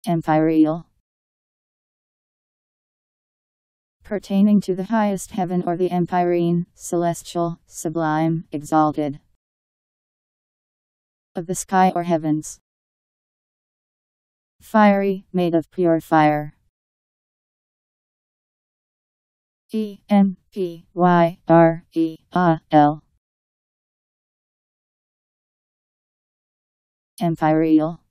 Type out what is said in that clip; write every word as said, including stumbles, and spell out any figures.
Empyreal. Pertaining to the highest heaven or the empyrean, celestial, sublime, exalted. Of the sky or heavens. Fiery, made of pure fire. E M P Y R E A L. Empyreal.